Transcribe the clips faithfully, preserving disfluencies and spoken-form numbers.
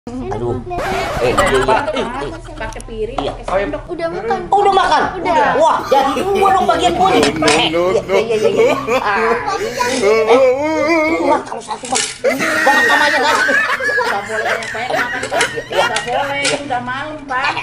Aduh. Eh, iya, pakai piring, iya. pakai sendok. Udah makan. Oh, udah makan? Udah. Wah, jadi dua dong bagian gue nih. No, no, Iya, iya, iya. Ah. Wah, kalau satu bang. Banyak namanya kan? Nggak boleh banyak-banyak makan. Nggak boleh, itu udah malam, Pak.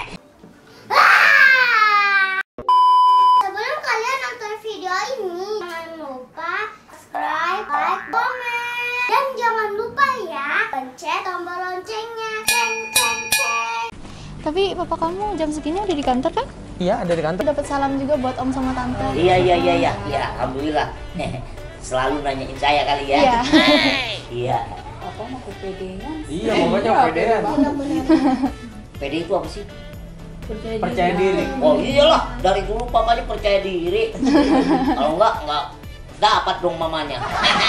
Sebelum kalian nonton video ini, jangan lupa subscribe, like, komen, dan jangan lupa ya pencet tombol loncengnya. Ceng, ceng, ceng. Tapi papa kamu jam segini udah di kantor kan? Iya, ada di kantor. Dapat salam juga buat om sama tante. Iya, iya, iya, iya. Ya, alhamdulillah. Selalu nanyain saya kali ya. Iya. Iya. Apa mau ke P D-nya? Iya, pokoknya pedean. P D itu apa sih? Percaya, Percaya diri. Oh iyalah, dari dulu papanya percaya diri. Kalau enggak, enggak dapat dong mamanya.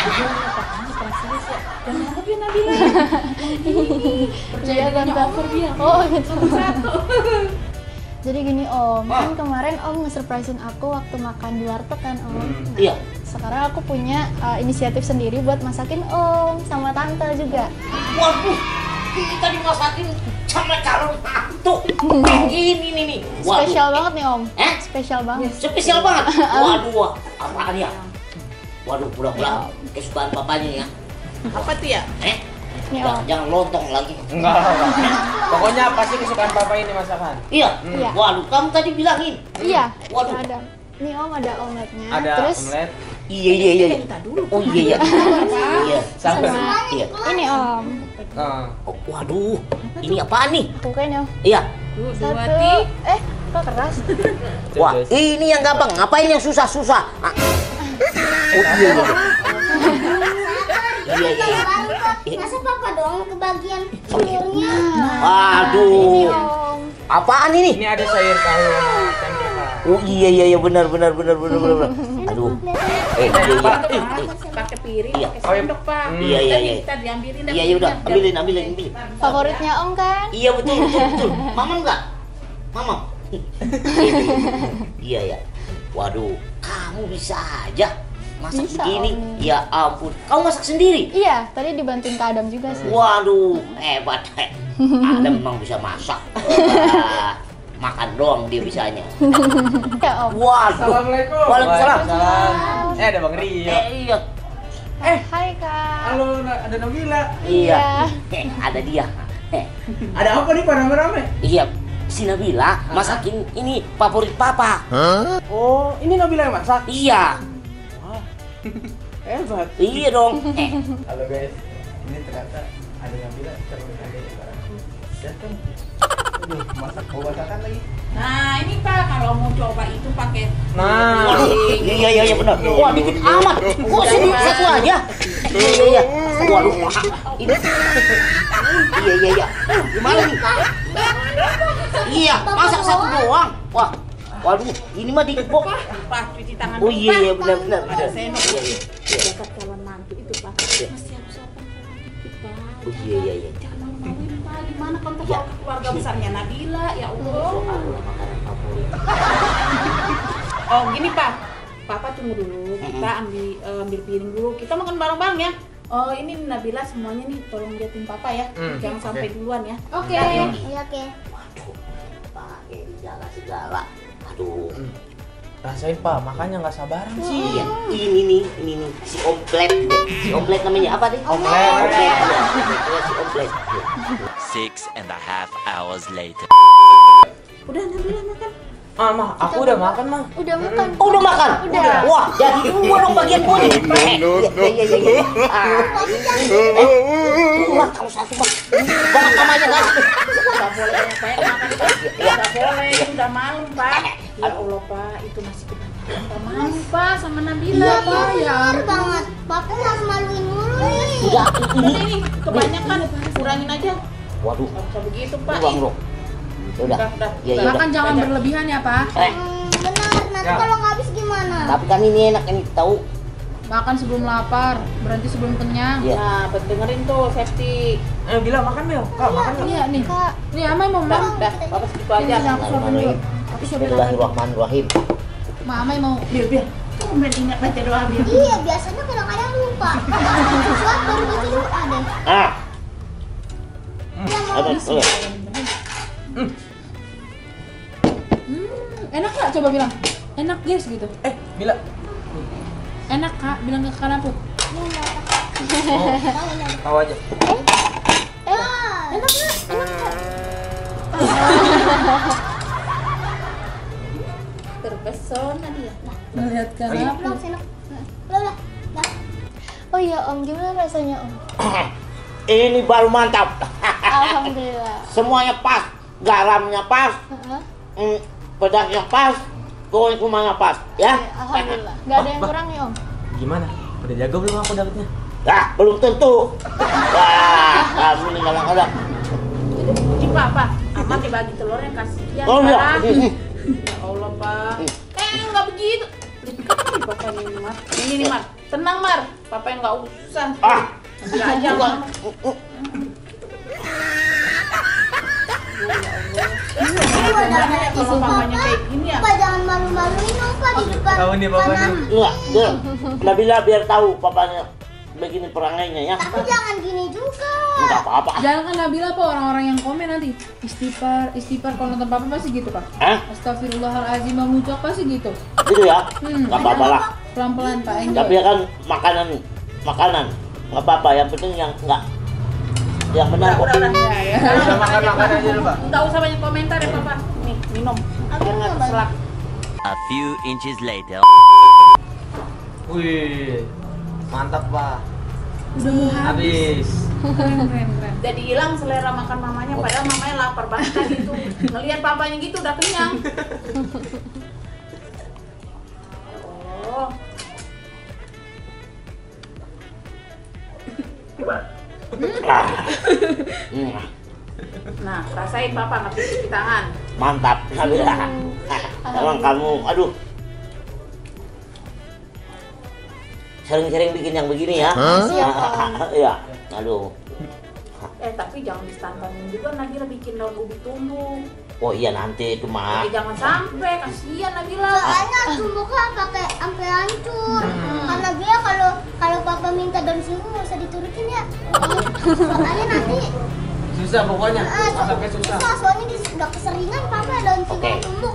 Kenapa dia Nabila? Percaya tante. Dia. Oh gitu. Satu. Jadi gini om, Ah. kan kemarin om nge-surprisein aku waktu makan di warteg kan om. Nah, Iya. sekarang aku punya uh, inisiatif sendiri buat masakin om sama tante juga. Waduh, kita dimasakin sama calon mantu. Ini nih nih. Waduh. Spesial banget nih om. Eh? Spesial banget. Spesial banget. Waduh, wah. Apaan ya? Waduh, mudah-mudahan kesukaan papanya ya. Apa tuh ya? Eh? Nih, Jangan, Om. jangan lontong lagi. Enggak, enggak. Pokoknya pasti kesukaan papa ini masakan. Iya. Iya. Waduh, kamu tadi bilangin. Iya. Waduh. Ada. Nih om ada omeletnya. Ada Terus omelet. Iya, iya, iya. Minta dulu. Oh iya, iya. Iya. Sampai. sama Iya. ini om. Nah, Oh, waduh, ini apaan nih? Bukain om. Iya. Dua, dua, Satu. tiga. Eh, kok keras? Wah, guys. ini yang gampang. Ngapain yang susah-susah? Ah. Oh iya, iya. Iya, iya. Masa papa doang kebagian sayurnya? Waduh. Ini om. Apaan ini? ini ada sayur tahu sama tempe, Pak. Oh iya, iya, iya, benar, benar, benar, benar, benar, benar. Aduh. Eh, iya, iya. Pak, pakai piring, Iya. pakai sendok, Pak. Iya, iya, iya. Kita diambilin. Iya, iya, udah. Ambilin, ambilin, ambilin. Favoritnya om kan? Iya, betul, betul, betul. Mamam enggak? Mamam. Iya, ya. Waduh, kamu bisa aja masak Bisa, begini. Om. Ya ampun. Kamu masak sendiri? Iya, tadi dibantuin Kak Adam juga sih. Waduh, hebat. Ada memang bisa masak. Wah, makan doang dia bisanya. Ya om. Waduh. Assalamualaikum. Waalaikumsalam. Waalaikumsalam. Eh, ada Bang Rio. Eh, iya. Eh, Hai Kak. halo, ada Nabila. Iya. Eh, ada dia. Eh, Ada apa nih, Pak, rame-rame? iya. Si Nabila masakin ini favorit papa. Oh, ini Nabila yang masak? Iya. Wah, hebat. Iya dong. Eh, Halo guys, ini ternyata ada Nabila calon adik aku. Datang. Aduh, masak mau masakan lagi. Nah, ini Pak, kalau mau coba itu pakai Nah, waduh. Iya, iya, iya benar. Wah, dikit amat. Kok sini satu aja? Iya, iya, iya. Waduh, ini. Iya, iya, iya. Gimana nih? Iya, masak satu doang. Wah, waduh, ini mah dikit kok. Pak, cuci tangan Oh dulu, iya, Pak. iya, benar, benar. Ada sendok. Iya, iya. Dekat calon mantu itu, Pak. Iya. Masih harus sopan dikit, Pak. Oh iya, iya, iya. Jangan malu-maluin, Pak. Gimana kontak Iya. keluarga besarnya Nabila, ya Allah. Aduh, makanan favorit. Oh, gini, Pak. Papa tunggu dulu. Kita ambil eh, ambil piring dulu. Kita makan bareng-bareng ya. Oh, ini Nabila semuanya nih, tolong liatin Papa ya. Hmm, Jangan sampai oke. duluan ya. Oke. Nah, Iya ini. oke. Waduh, pakai segala-segala. Aduh. rasain Pak, makanya nggak sabaran sih. Iya, ini nih, ini nih si omplet, si omplet namanya apa nih? Omplet. Omplet, ya. Iya, si omplet. Six and a half hours later. Udah Nabila makan. Ah, Mah, aku udah makan, Mah. Udah makan. Oh, udah makan? Udah. Wah, jadi dua dong bagian gue nih. Eh, No, no, iya, iya, iya, iya. Ah, eh, wah, kalau satu bang, banyak namanya kan? Nggak boleh banyak-banyak makan. Iya. Nggak boleh, itu udah malam, Pak. Ya Allah, Pak, itu masih kebanyakan. Pak, malu, Pak, sama Nabila, Iya, Pak. Ya bener ampun. banget. Papa harus maluin mulu nih. Enggak, ini, Udah ini kebanyakan, kurangin aja. waduh, Nggak bisa begitu, Pak. ini bang dong. Ya udah, Udah, udah. iya, iya udah. Makan jangan berlebihan ya, Pak. Eh, Hmm, benar. Nanti Ya. kalau nggak habis gimana? tapi kan ini enak ini tahu. Makan sebelum lapar, berhenti sebelum kenyang. Iya. Nah, dengerin tuh, safety. Ayo, Bila makan, Bel. Kak, makan nggak? Iya nih. Kak. Nih, Amai mau Udah, makan. udah, Papa segitu aja. Ini aku suapin dulu. Aku suapin lagi. Bismillahirrahmanirrahim. Ma, Amai mau. Biar, biar. Kamu main ingat baca doa, biar. Iya, biasanya kadang-kadang lupa. Sesuatu baru baca doa deh. Ah, Yang Ayo, ayo. Hmm, enak nggak? Coba bilang. Enak guys gitu. Eh, Mila. Enak kak, bilang ke kakak Naput. Tahu aja. Enak nggak? Enak nggak? Terpesona dia. Melihat kakak Naput. Oh iya Om, gimana rasanya Om? Ini baru mantap. Alhamdulillah. Semuanya pas, garamnya pas, Heeh. mm, pedasnya pas, pokoknya semuanya pas, ya. Alhamdulillah. Gak ada yang kurang nih Om. Gimana? Udah jago belum aku dapetnya? Nah, belum tentu. Wah, kamu nih kadang-kadang. Ini papa, amat dibagi telurnya kasihan. Oh iya. Pak. Ini, Ya Allah pak. Eh nggak begitu. Ih, papa ini Mar. Ini nih Mar. Tenang Mar. Papa yang nggak usah. Ah, Ambil aja bang. Kalau papanya kayak gini ya. Pak jangan malu-maluin Opa di depan. Tahu nih papanya. enggak, enggak. Nabila biar tahu papanya begini perangainya ya. Tapi jangan gini juga. Enggak apa-apa. Jangan kan Nabila apa orang-orang yang komen nanti istighfar, istighfar kalau nonton papa pasti gitu pak. Hah? Astagfirullahaladzim mengucap pasti gitu. Gitu ya? Hmm. Enggak apa-apa lah. Pelan-pelan pak, enjoy. Tapi ya kan makanan, makanan. Enggak apa-apa, yang penting yang enggak yang benar kok. Udah udah. Ya, ya. Udah makan makan aja dulu, Pak. Nggak usah banyak komentar ya papa. Nih minum. Biar nggak keselak. A few inches later. Wih, mantap Pak. Udah mau habis. Habis. Keren, keren, keren. Jadi hilang selera makan mamanya, padahal mamanya lapar banget tadi itu. Ngelihat papanya gitu udah kenyang. Oh. Ah. Hmm, Nah, rasain papa nggak cuci tangan. mantap, Nabila. Emang kamu, aduh. Sering-sering bikin yang begini ya. Iya. Aduh. Eh tapi jangan distantanin juga Nabila bikin daun ubi tumbuh. Oh iya nanti itu mah. Tapi jangan sampai, kasihan Nabila. Soalnya tumbuknya pakai sampai hancur. Karena dia kalau kalau papa minta daun singkong nggak usah diturutin ya. Soalnya nanti Susah pokoknya. ah, so- Masaknya susah. susah. Soalnya dia udah keseringan papa daun singkong Oke. tumbuk.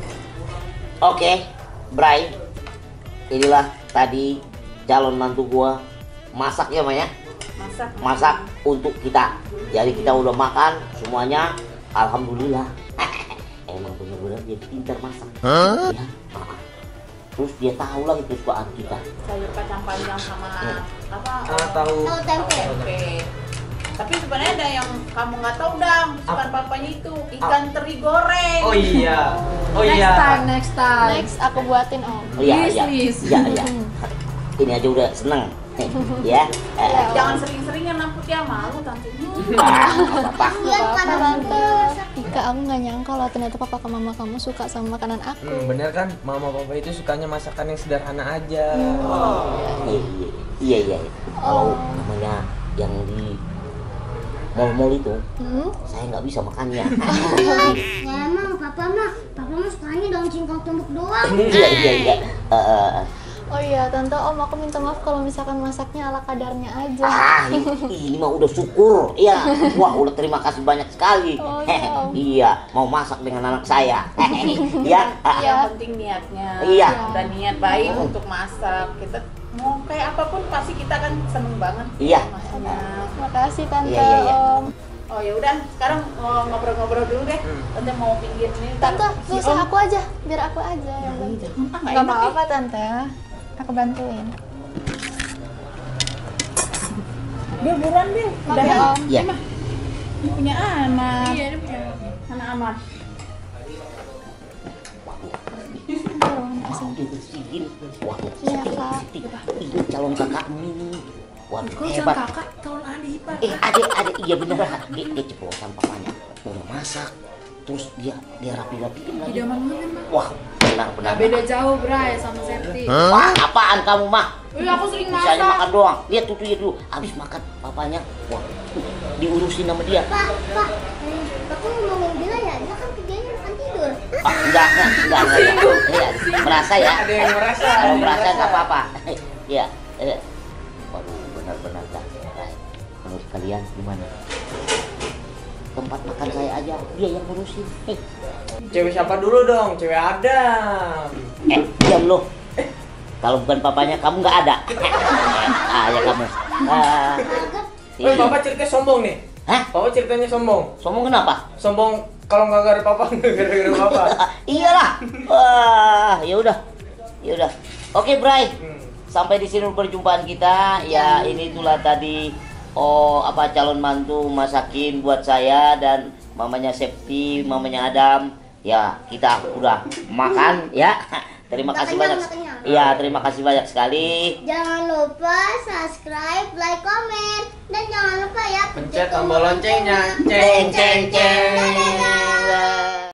Oke, Bray. Inilah tadi calon mantu gua masak ya Maya. Masak. Masak untuk kita. Jadi kita udah makan semuanya. Alhamdulillah. Emang bener-bener dia pintar masak. Ya. Terus dia tahu lagi kesukaan kita. Sayur kacang panjang sama apa? Ah, tahu. Tahu tempe. Tempe. Tapi sebenarnya ada yang kamu nggak tahu dang, kesukaan papanya itu ikan teri goreng. Oh iya. Oh Next iya. time, next time. Next aku buatin Om. Oh, iya, Please, iya. please. Iya, iya. Ini aja udah seneng. Ya. Eh, Jangan sering-sering yang namput ya, malu tante. ah, apa-apa. Kasihan karena Tante, Ika, aku nggak nyangka loh ternyata papa ke mama kamu suka sama makanan aku. Hmm, bener kan? Mama papa itu sukanya masakan yang sederhana aja. Iya, iya, iya, iya. Kalau namanya yang di mall-mall itu, Hmm? saya nggak bisa makannya. Ya emang papa mah, papa mah sukanya daun singkong tumbuk doang. Iya, iya, iya. Eh, eh, eh. Oh iya, tante, om aku minta maaf kalau misalkan masaknya ala kadarnya aja. Ah, ini, ini mah udah syukur. Iya, wah udah terima kasih banyak sekali. Oh, iya, Om. Iya, mau masak dengan anak saya. Iya. ah, Iya. Yang penting niatnya. Iya. Udah niat baik untuk masak. Kita mau kayak apapun pasti kita kan seneng banget. Iya. Masaknya. Makasih tante, Iya, iya, iya. om. Oh ya udah, sekarang mau ngobrol-ngobrol dulu deh. Tante mau pinggir ini. Tante, si nggak usah Om. aku aja, biar aku aja yang bantu. Ah, nggak Nggak enak apa-apa tante, aku bantuin. Bil, buruan Bil. Oke Udah om. Iya. Ini punya anak. Iya, ini punya anak amat. Mau dibersihin. Wah, Iya, Kak. ini calon kakakmu ini. Wah, Kau hebat. jangan kakak, tahun adik ipar. Eh, adik, adik, iya bener. Dia, dia ceplosan papanya. Udah masak. Terus dia dia rapi-rapiin lagi. Tidak mana mah. Wah, benar-benar. Nggak beda jauh, Bray, sama Septi. Wah, apaan kamu mah? Iya, aku sering Bisanya masak. makan doang. Lihat tuh dia dulu. Habis makan papanya. Wah, diurusin sama dia. Pak, Pak, eh, Bapak ngomongin Bila ya, dia kan kerjanya bukan tidur. Ah, enggak, enggak, enggak, enggak, enggak. Iya, merasa ya. Ada yang merasa. ada Kalau yang merasa enggak apa-apa. Iya. iya. Waduh, benar-benar dah. Menurut kalian gimana? tempat makan saya aja dia yang ngurusin. Eh, Cewek siapa dulu dong? Cewek Adam. eh diam lo. Kalau bukan papanya kamu nggak ada. Ah ya kamu. Ah, Woi, papa ceritanya sombong nih. hah? Papa ceritanya sombong. Sombong kenapa? Sombong kalau nggak ada papa, nggak gara-gara papa. Iyalah. Wah, ya udah. Ya udah. Oke, Bray. Hmm. Sampai di sini perjumpaan kita. Ya, ini itulah tadi oh apa calon mantu masakin buat saya dan mamanya Septi, mamanya Adam. Ya, kita udah makan ya. Terima Udah kasih kenyang, banyak. udah kenyang. Iya, terima kasih banyak sekali. Jangan lupa subscribe, like, komen, dan jangan lupa ya Pencet tombol loncengnya. Ceng ceng ceng. Dadah.